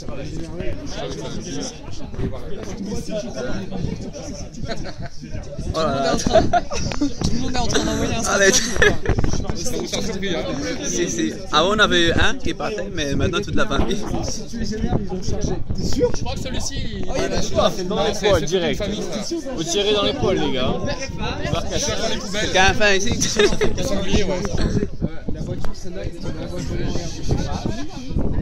Oh là là. Tout le monde est en train d'envoyer un Si. Avant on avait eu un qui partait, mais maintenant toute la famille. Si tu les énerves, ils vont charger. T'es sûr? Je crois que celui-ci. C'est dans l'épaule direct. Vous tirez dans l'épaule, les gars. Quelqu'un a faim ici? La voiture, celle-là, il est dans la voiture.